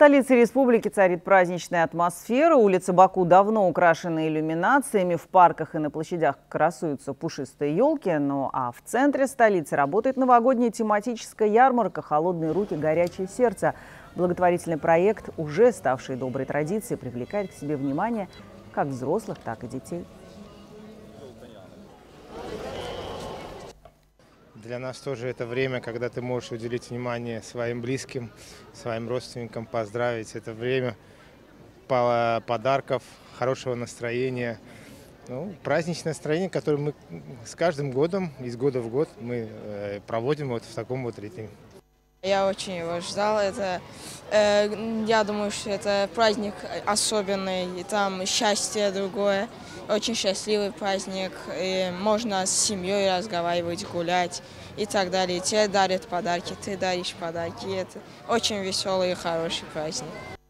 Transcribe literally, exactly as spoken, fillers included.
столице республики царит праздничная атмосфера. Улицы Баку давно украшены иллюминациями. В парках и на площадях красуются пушистые елки. Ну а в центре столицы работает новогодняя тематическая ярмарка «Холодные руки, горячее сердце». Благотворительный проект, уже ставший доброй традицией, привлекает к себе внимание как взрослых, так и детей. Для нас тоже это время, когда ты можешь уделить внимание своим близким, своим родственникам, поздравить. Это время подарков, хорошего настроения. Ну, праздничное настроение, которое мы с каждым годом, из года в год, мы проводим вот в таком вот ритме. Я очень его ждал. Это, э, я думаю, что это праздник особенный, и там счастье другое. Очень счастливый праздник, и можно с семьей разговаривать, гулять и так далее. Те дарят подарки, ты даришь подарки. Это очень веселый и хороший праздник.